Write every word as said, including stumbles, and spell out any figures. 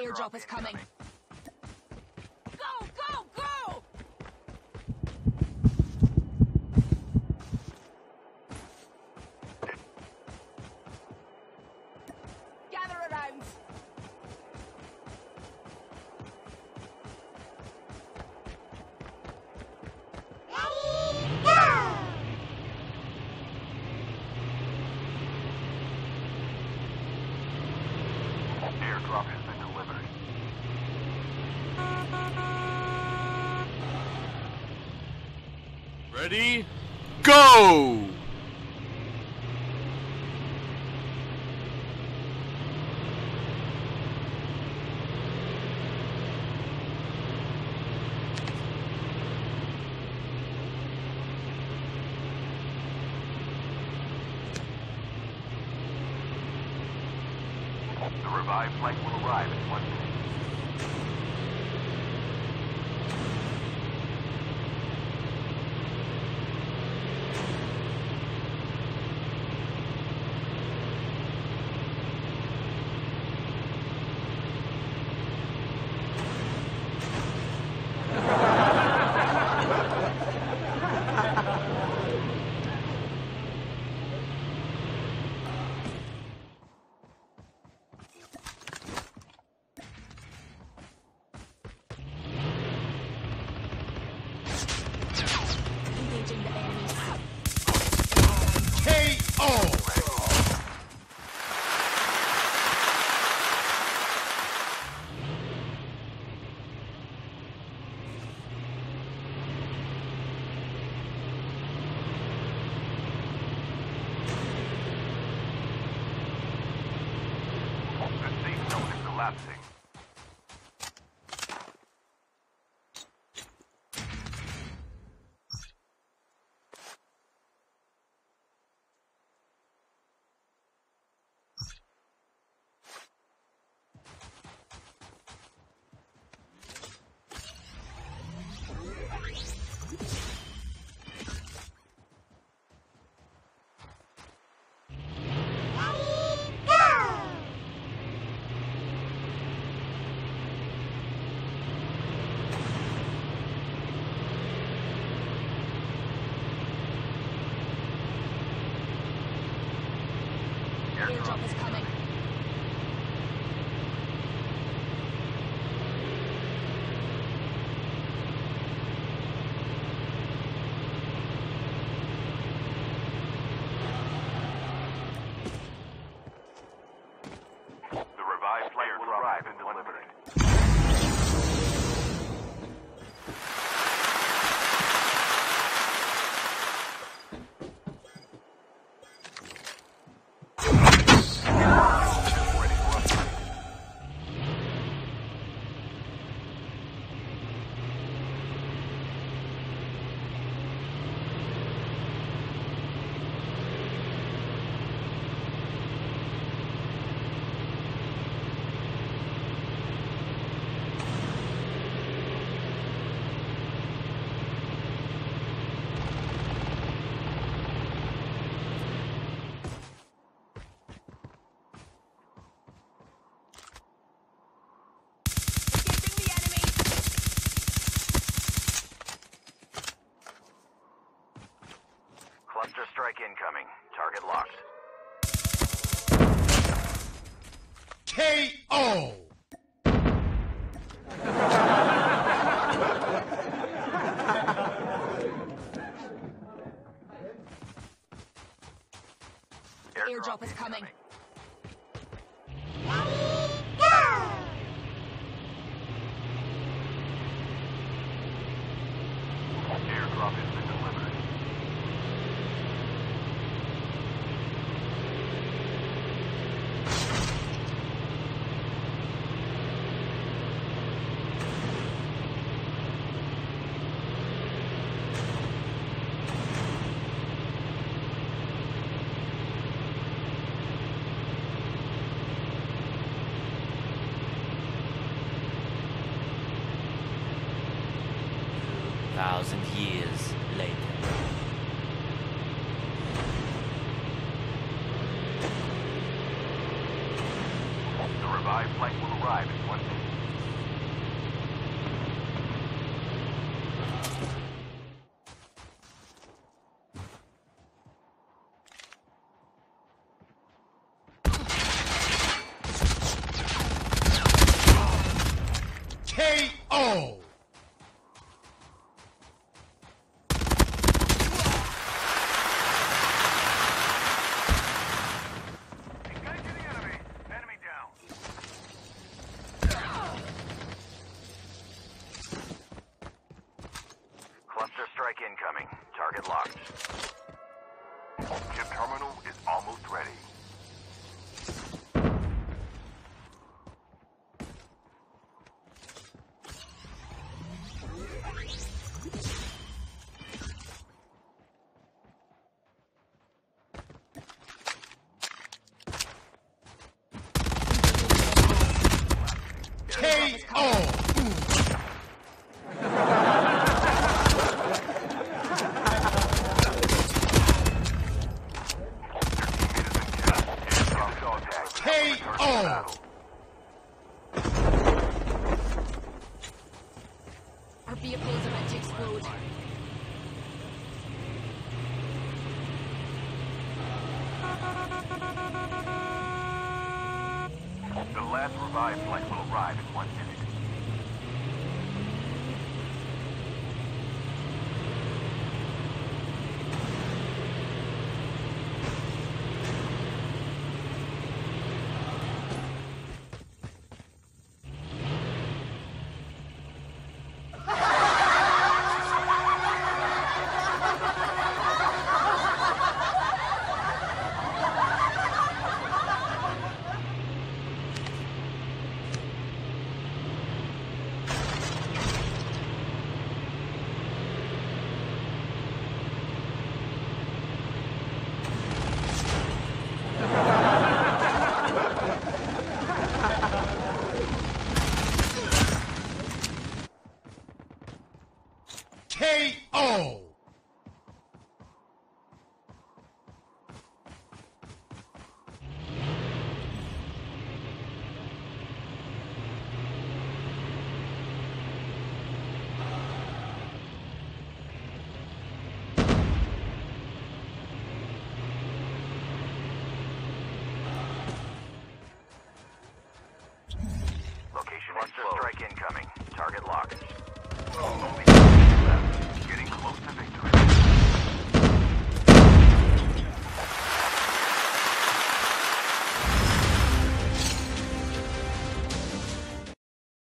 Airdrop is coming. Go, go, go! Gather around. Airdrop has been delivered. Ready? Go! The revived flight will arrive in one minute. Engaging the enemies. K O! The safe zone is collapsing. Airdrop is coming. The revived flight will arrive in one minute. Engaging the enemy. Cluster strike incoming. Target locked. K O! Airdrop is coming. Airdrop has been delivered. Thousand years later. The revived flight will arrive in one minute. O! Engaging the enemy. Enemy down. Cluster strike incoming. Target locked. Chip terminal is almost ready. K O! K O! Our vehicles are about to explode. The last revived flight will arrive in one minute. K O! Location cluster strike incoming. Target locked. Only left. Getting close to